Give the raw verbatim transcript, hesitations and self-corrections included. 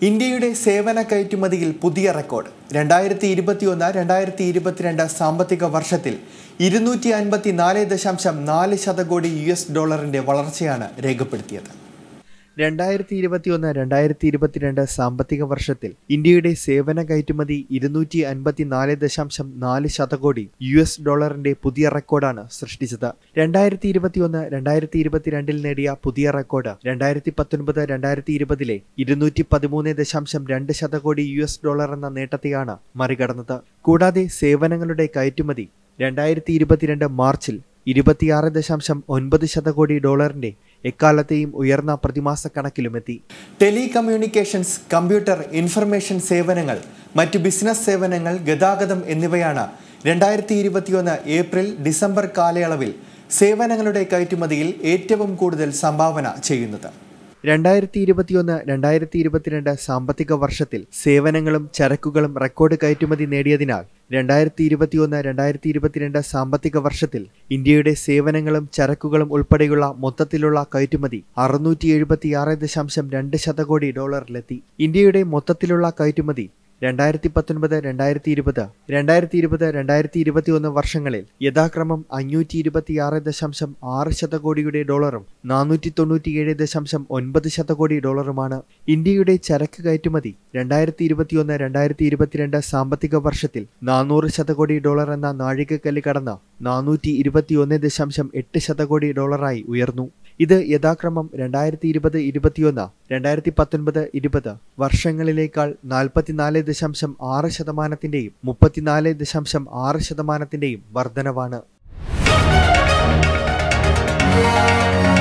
ഇന്ത്യയുടെ സേവന കയറ്റുമതിയിൽ പുതിയ റെക്കോർഡ്. രണ്ടായിരത്തി ഇരുപത്തിയൊന്ന് രണ്ടായിരത്തി ഇരുപത്തിരണ്ട് സാമ്പത്തിക വർഷത്തിൽ ഇരുന്നൂറ്റി അൻപത്തി നാല് ദശാംശം നാല് ശതകോടി യു എസ് ഡോളറിന്റെ വളർച്ചയാണ് രേഖപ്പെടുത്തിയത്. രണ്ടായിരത്തി ഇരുപത്തിയൊന്ന് രണ്ടായിരത്തി ഇരുപത്തിരണ്ട് സാമ്പത്തിക വർഷത്തിൽ ഇന്ത്യയുടെ സേവന കയറ്റുമതി ഇരുന്നൂറ്റി അൻപത്തി നാല് ദശാംശം നാല് ശതകോടി യു എസ് ഡോളറിന്റെ പുതിയ റെക്കോർഡാണ് സൃഷ്ടിച്ചത്. രണ്ടായിരത്തി ഇരുപത്തിയൊന്ന് രണ്ടായിരത്തി ഇരുപത്തിരണ്ടിൽ നേടിയ പുതിയ റെക്കോർഡ് രണ്ടായിരത്തി പത്തൊൻപത് രണ്ടായിരത്തി ഇരുപതിലെ ഇരുന്നൂറ്റി പതിമൂന്ന് ദശാംശം രണ്ട് ശതകോടി യു എസ് ഡോളർ എന്ന നേട്ടത്തെയാണ് മറികടന്നത്. കൂടാതെ സേവനങ്ങളുടെ കയറ്റുമതി രണ്ടായിരത്തി ഇരുപത്തിരണ്ട് മാർച്ചിൽ ഇരുപത്തിയാറ് ദശാംശം ഒൻപത് ശതകോടി ഡോളറിന്റെ എക്കാലത്തെയും ഉയർന്ന പ്രതിമാസ കണക്കിലുമെത്തി. ടെലികമ്മ്യൂണിക്കേഷൻസ്, കമ്പ്യൂട്ടർ ഇൻഫർമേഷൻ സേവനങ്ങൾ, മറ്റു ബിസിനസ് സേവനങ്ങൾ, ഗതാഗതം എന്നിവയാണ് രണ്ടായിരത്തി ഇരുപത്തിയൊന്ന് ഏപ്രിൽ ഡിസംബർ കാലയളവിൽ സേവനങ്ങളുടെ കയറ്റുമതിയിൽ ഏറ്റവും കൂടുതൽ സംഭാവന ചെയ്യുന്നത്. രണ്ടായിരത്തി ഇരുപത്തിയൊന്ന് രണ്ടായിരത്തി ഇരുപത്തിരണ്ട് സാമ്പത്തിക വർഷത്തിൽ സേവനങ്ങളും ചരക്കുകളും റെക്കോർഡ് കയറ്റുമതി നേടിയതിനാൽ രണ്ടായിരത്തി ഇരുപത്തിയൊന്ന് രണ്ടായിരത്തി ഇരുപത്തിരണ്ട് സാമ്പത്തിക വർഷത്തിൽ ഇന്ത്യയുടെ സേവനങ്ങളും ചരക്കുകളും ഉൾപ്പെടെയുള്ള മൊത്തത്തിലുള്ള കയറ്റുമതി അറുന്നൂറ്റി എഴുപത്തി ആറ് ദശാംശം രണ്ട് ശതകോടി ഡോളറിലെത്തി. ഇന്ത്യയുടെ മൊത്തത്തിലുള്ള കയറ്റുമതി രണ്ടായിരത്തി പത്തൊൻപത് രണ്ടായിരത്തി ഇരുപത് രണ്ടായിരത്തി ഇരുപത് രണ്ടായിരത്തി ഇരുപത്തി ഒന്ന് വർഷങ്ങളിൽ യഥാക്രമം അഞ്ഞൂറ്റി ഇരുപത്തിയാറ് ദശാംശം ആറ് ശതകോടിയുടെ ഡോളറും നാനൂറ്റി തൊണ്ണൂറ്റിയേഴ് ദശാംശം ഒൻപത് ശതകോടി ഡോളറുമാണ്. ഇന്ത്യയുടെ ചരക്ക് കയറ്റുമതി രണ്ടായിരത്തി ഇരുപത്തിയൊന്ന് രണ്ടായിരത്തി ഇരുപത്തിരണ്ട് സാമ്പത്തിക വർഷത്തിൽ നാനൂറ് ശതകോടി ഡോളർ എന്ന നാഴികക്കല്ല് കടന്ന് നാനൂറ്റി ഇരുപത്തിയൊന്ന് ദശാംശം എട്ട് ശതകോടി ഡോളറായി ഉയർന്നു. ഇത് യഥാക്രമം രണ്ടായിരത്തി ഇരുപത് ഇരുപത്തിയൊന്ന് രണ്ടായിരത്തി പത്തൊൻപത് ഇരുപത് വർഷങ്ങളിലേക്കാൾ നാൽപ്പത്തിനാല് ദശാംശം ആറ് ശതമാനത്തിന്റെയും മുപ്പത്തിനാല് ദശാംശം ആറ് ശതമാനത്തിന്റെയും വർധനവാണ്.